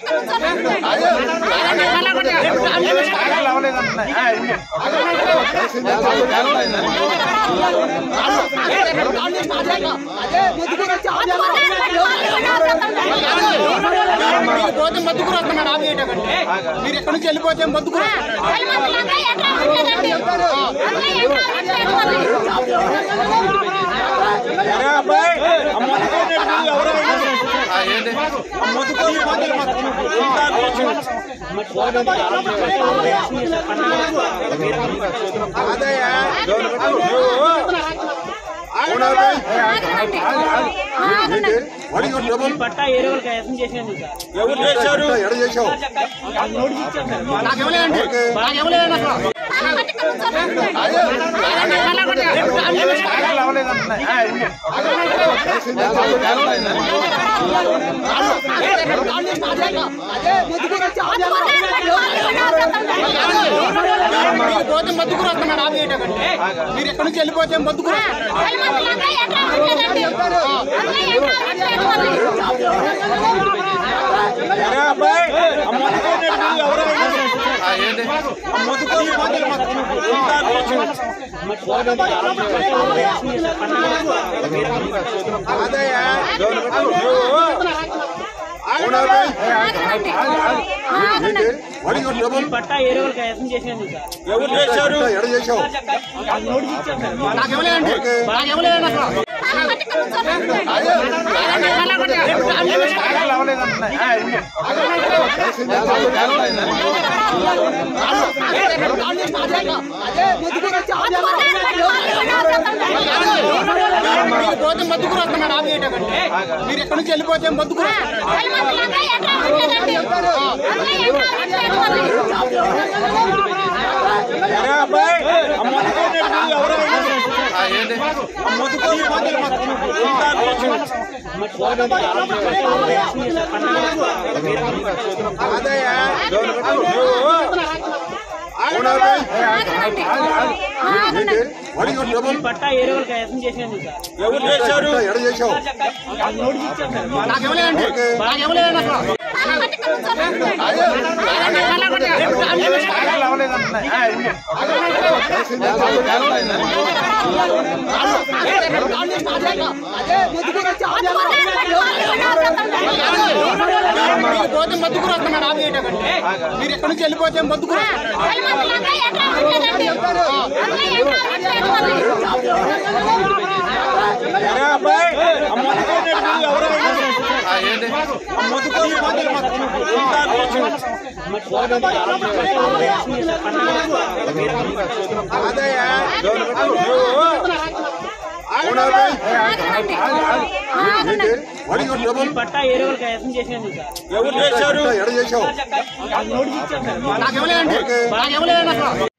మద్దుకూరు వస్తున్నాడు ఆపేయటంటే మీరు ఎక్కడి నుంచి వెళ్ళిపోతే మద్దుకూరు పట్టా ఏరే వాళ్ళకి యాసం చేసినాను మద్దుకూరు వస్తున్నాడు ఆపేయటంటే మీరు ఎక్కడి నుంచి వెళ్ళిపోతే మద్దుకూరు పట్టా ఏరే వాళ్ళకి యాసం చేసినాను మద్దుకూరు వస్తున్నాడు ఆపేయటంటే మీరు ఎక్కడి నుంచి వెళ్ళిపోతే మద్దుకూరు పట్టా ఏరే వాళ్ళకి యాసం చేసినాను మద్దుకూరు వస్తున్నాడు ఆపేయటంటే మీరు ఎక్కడి నుంచి వెళ్ళిపోతే మద్దుకూరు పట్టా ఏరే వాళ్ళకి యాసం చేసినాను నాకేమలేదండి